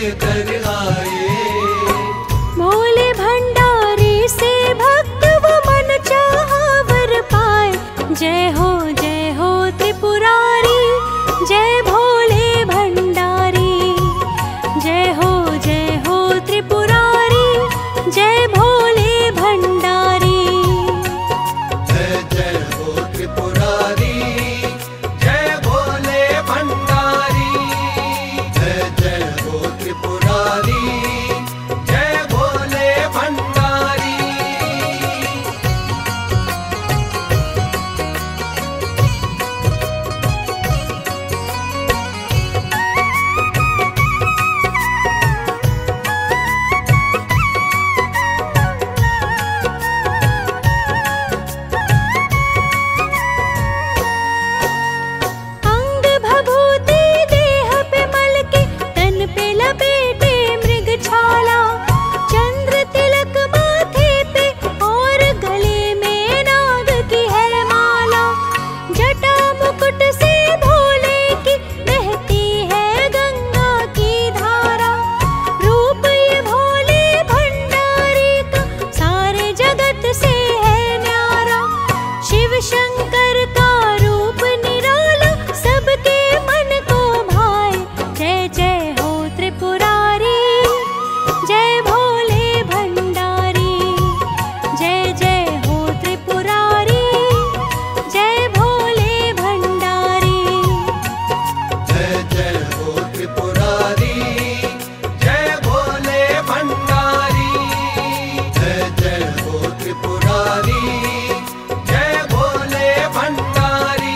लेकर आए। भोले भंडारी से भक्त वो मन चाहा वर पाए। जय हो त्रिपुरारी, जय भोले भंडारी। जय हो त्रिपुरारी, जय भोले भंडारी। जय जय हो त्रिपुरारी, जय भोले भंडारी। जय जय हो त्रिपुरारी, जय भोले भंडारी। अंग भभूति देह पे मल के, तन पे लपेटे मृग छाला। चंद्र तिलक माथे पे और गले में नाग की है माला। जटा मुकुट से भोले की बहती है गंगा की धारा। रूप ये भोले भंडारी का सारे जगत से है न्यारा। शिव शंकर का रूप निराला, सबके मन को भाए। जय जय हो त्रिपुरारी, जय भोले भंडारी। जय जय हो त्रिपुरारी, जय भोले भंडारी। जय जय हो त्रिपुरारी, जय भोले भंडारी। जय जय हो त्रिपुरारी, जय भोले भंडारी।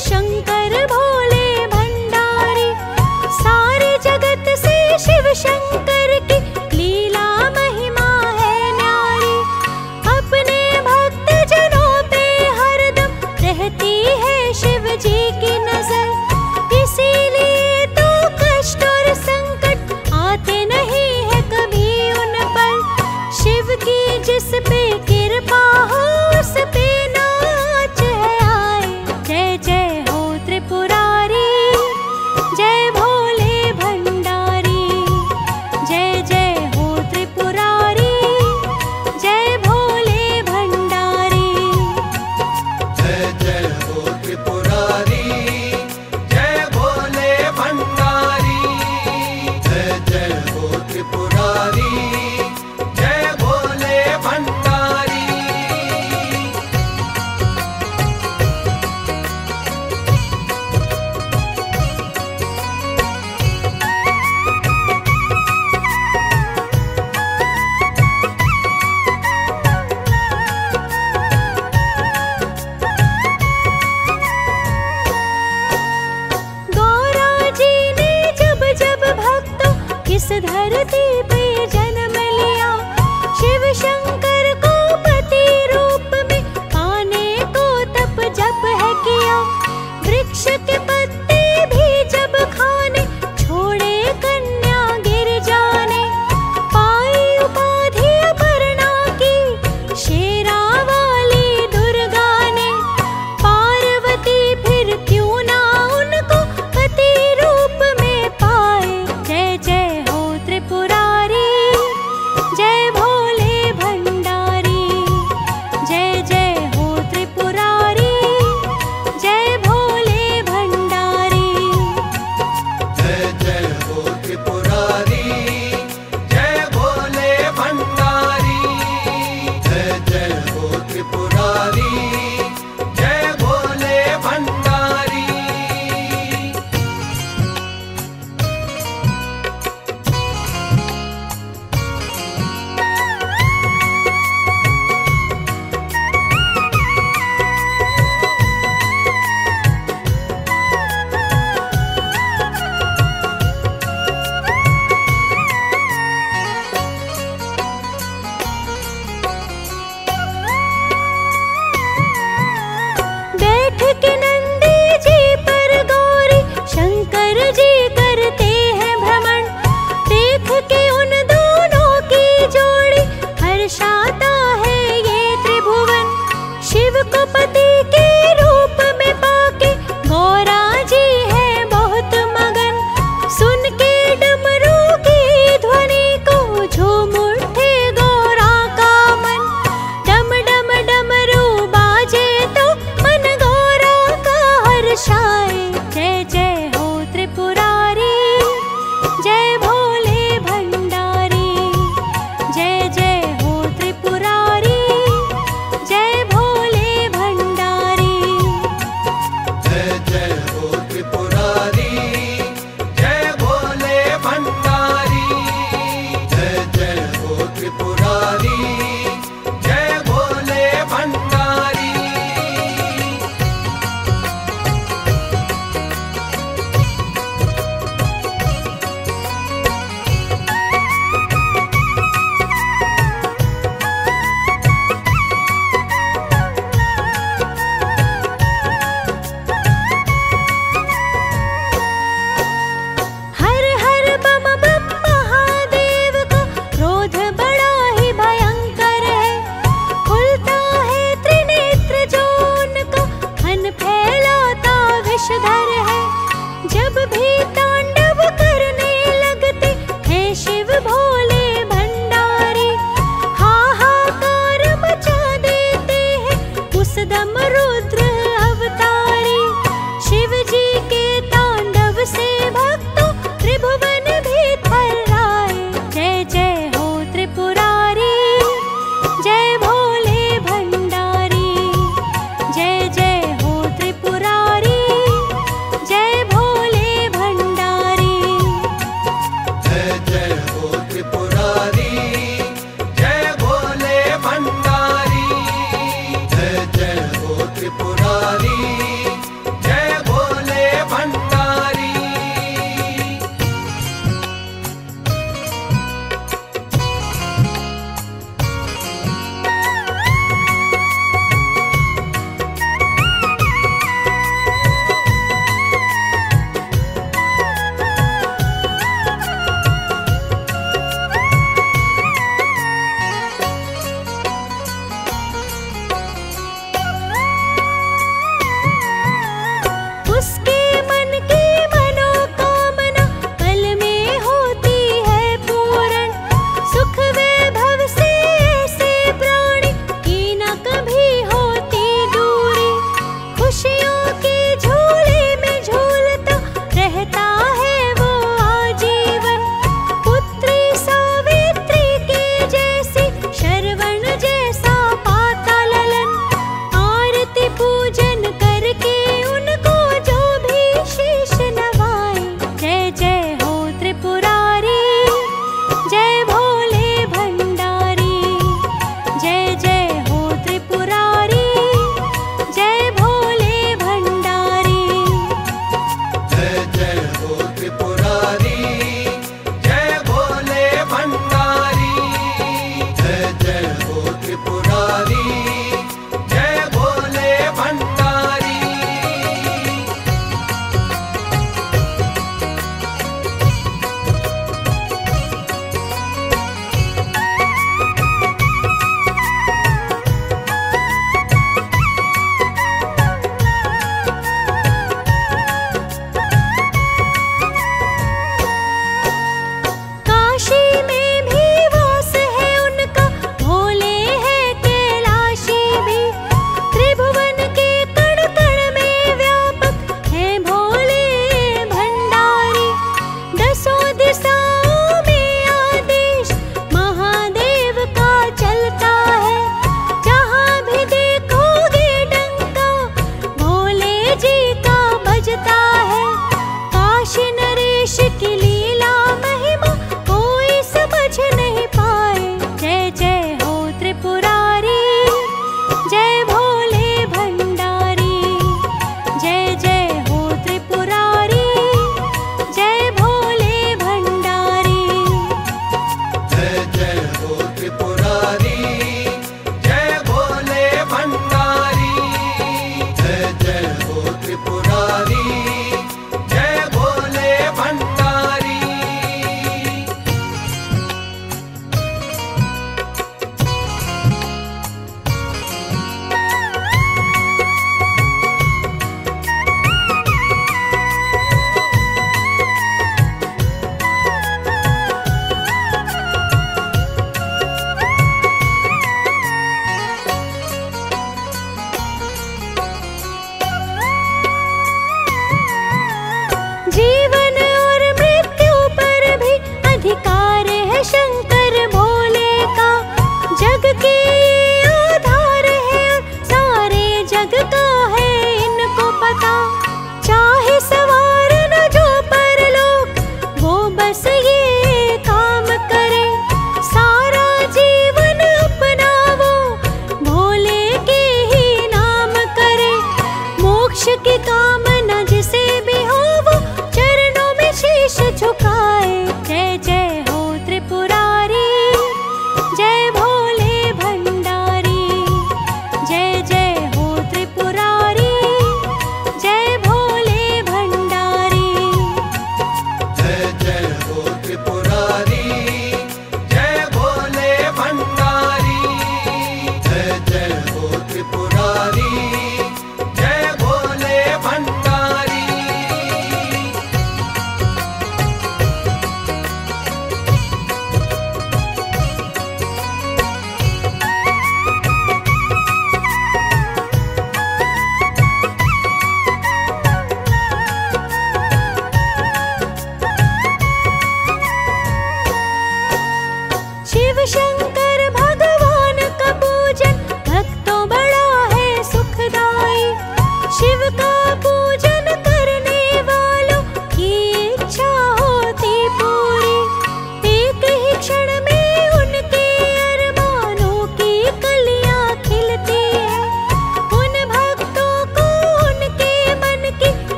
शंकर भोले भंडारी। सारे जगत से शिव शंकर की लीला महिमा है न्यारी। अपने भक्त जनों पे हरदम रहती है शिव जी की नजर। इसीलिए तो कष्ट और संकट आते नहीं है कभी उन पर। शिव की जिस पे कृपा हो उस पे नाच है आए। जय जय हो त्रिपुरारी, जय भोले भंडारी। जय जय हो त्रिपुरारी, जय भोले भंडारी। जय जय हो त्रिपुरारी, जय भोले भंडारी। जय जय हो त्रिपुरारी, जय भोले भंडारी। गौरा जी ने जब जब भक्तों इस धरती पे जन्म लिया, शिव शंकर को पति रूप में पाने को तप जप है किया। वृक्ष के पत्ते भी जब खाने छोड़े कन्या गिर जाने। पाई उपाधि अपर्णा की शेरा वाली दुर्गा ने। पार्वती फिर क्यों ना उनको पति रूप में पाए। जय जय हो त्रिपुरारी, जय भोले भंडारी। जय जय हो त्रिपुरारी, जय भोले भंडारी। जय जय हो त्रिपुरारी, जय भोले भंडारी। जय जय हो त्रिपुरारी, जय भोले भंडारी। बैठ के नंदी जी पर गौरी शंकर जी करते हैं भ्रमण। देख के उन दोनों की जोड़ी हर्षाता है ये त्रिभुवन। शिव को पति के रूप में पाके गौरा जी है बहुत मगन। सुन के डमरू की ध्वनि को झूम उठे गौरा का मन। डम डम डमरू बाजे तो मन गौरा का हर्षाए। जय जय हो त्रिपुरारी, जय भोले भंडारी। जय जय हो त्रिपुरारी, जय भोले भंडारी। जय जय हो त्रिपुरारी, जय भोले भंडारी। जय जय हो त्रिपुरारी, जय भोले भंडारी।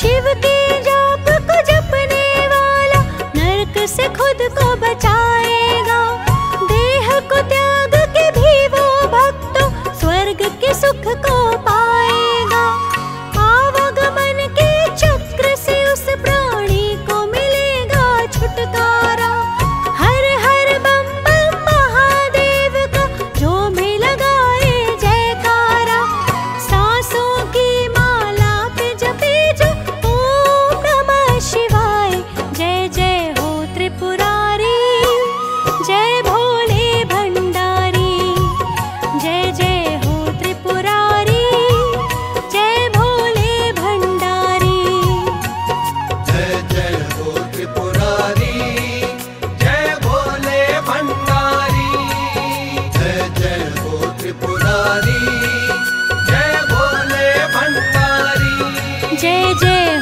शिव के जाप को जपने वाला नरक से खुद को बचाएगा। देह को त्याग के भी वो भक्तों स्वर्ग के सुख को पाएगा। आवागमन के चक्र से उस प्राणी को मिलेगा छुटकारा। हर हर बम बम महादेव का जो भी लगाए जयकारा। सांसों की माला पे जपे जो ओम नमः शिवाय। जय जय हो त्रिपुरारी, जय भोले भंडारी। जय जय हो त्रिपुरारी, जय भोले भंडारी। जय जय हो त्रिपुरारी, जय भोले भंडारी। जय जय हो त्रिपुरारी, जय भोले भंडारी। जय जय